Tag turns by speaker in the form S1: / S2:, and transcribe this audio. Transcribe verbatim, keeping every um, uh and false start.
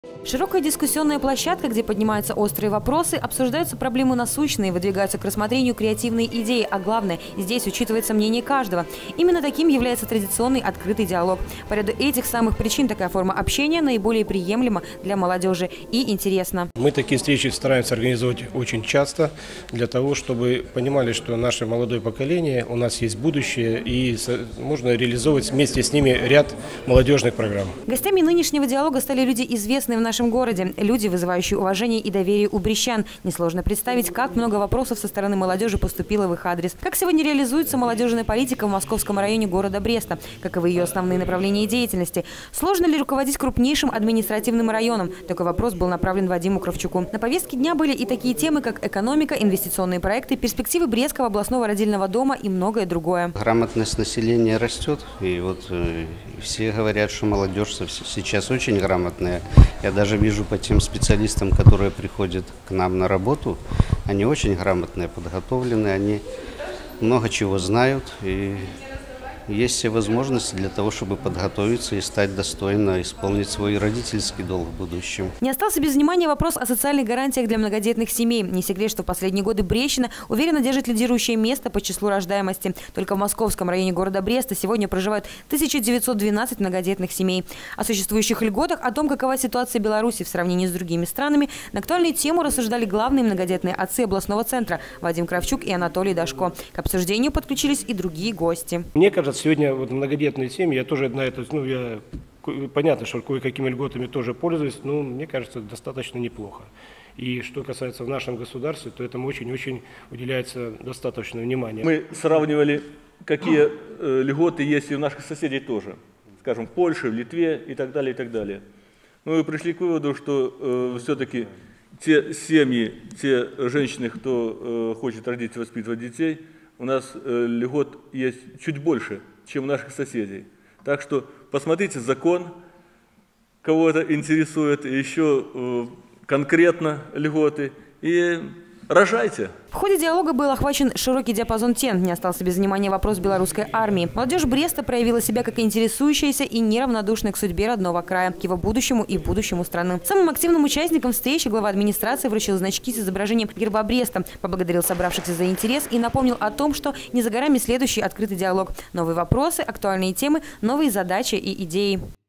S1: Широкая дискуссионная площадка, где поднимаются острые вопросы, обсуждаются проблемы насущные, выдвигаются к рассмотрению креативные идеи, а главное, здесь учитывается мнение каждого. Именно таким является традиционный открытый диалог. По ряду этих самых причин такая форма общения наиболее приемлема для молодежи и интересна.
S2: Мы такие встречи стараемся организовать очень часто, для того, чтобы понимали, что наше молодое поколение, у нас есть будущее, и можно реализовывать вместе с ними ряд молодежных программ.
S1: Гостями нынешнего диалога стали люди, известные в нашем городе. Люди, вызывающие уважение и доверие у брестян. Несложно представить, как много вопросов со стороны молодежи поступило в их адрес. Как сегодня реализуется молодежная политика в Московском районе города Бреста? Каковы ее основные направления деятельности? Сложно ли руководить крупнейшим административным районом? Такой вопрос был направлен Вадиму Кравчуку. На повестке дня были и такие темы, как экономика, инвестиционные проекты, перспективы Брестского областного родильного дома и многое другое.
S3: Грамотность населения растет. И вот э, все говорят, что молодежь сейчас очень грамотная. Я даже вижу по тем специалистам, которые приходят к нам на работу, они очень грамотные, подготовленные, они много чего знают, и есть все возможности для того, чтобы подготовиться и стать достойно исполнить свой родительский долг в будущем.
S1: Не остался без внимания вопрос о социальных гарантиях для многодетных семей. Не секрет, что в последние годы Брестщина уверенно держит лидирующее место по числу рождаемости. Только в Московском районе города Бреста сегодня проживают тысяча девятьсот двенадцать многодетных семей. О существующих льготах, о том, какова ситуация Беларуси в сравнении с другими странами, на актуальную тему рассуждали главные многодетные отцы областного центра Вадим Кравчук и Анатолий Дашко. К обсуждению подключились и другие гости.
S2: Мне кажется, сегодня вот многодетные семьи, я тоже на это, ну, я, понятно, что кое-какими льготами тоже пользуюсь, но мне кажется, достаточно неплохо. И что касается в нашем государстве, то этому очень-очень уделяется достаточно внимания.
S4: Мы сравнивали, какие э, льготы есть и у наших соседей тоже, скажем, в Польше, в Литве и так далее, и так далее. Ну и пришли к выводу, что э, все-таки те семьи, те женщины, кто э, хочет родить и воспитывать детей, у нас э, льгот есть чуть больше, чем у наших соседей. Так что посмотрите закон, кого это интересует, еще э, конкретно льготы, и рожайте.
S1: В ходе диалога был охвачен широкий диапазон тем. Не остался без внимания вопрос белорусской армии. Молодежь Бреста проявила себя как интересующаяся и неравнодушная к судьбе родного края, к его будущему и будущему страны. Самым активным участником встречи глава администрации вручил значки с изображением герба Бреста, поблагодарил собравшихся за интерес и напомнил о том, что не за горами следующий открытый диалог. Новые вопросы, актуальные темы, новые задачи и идеи.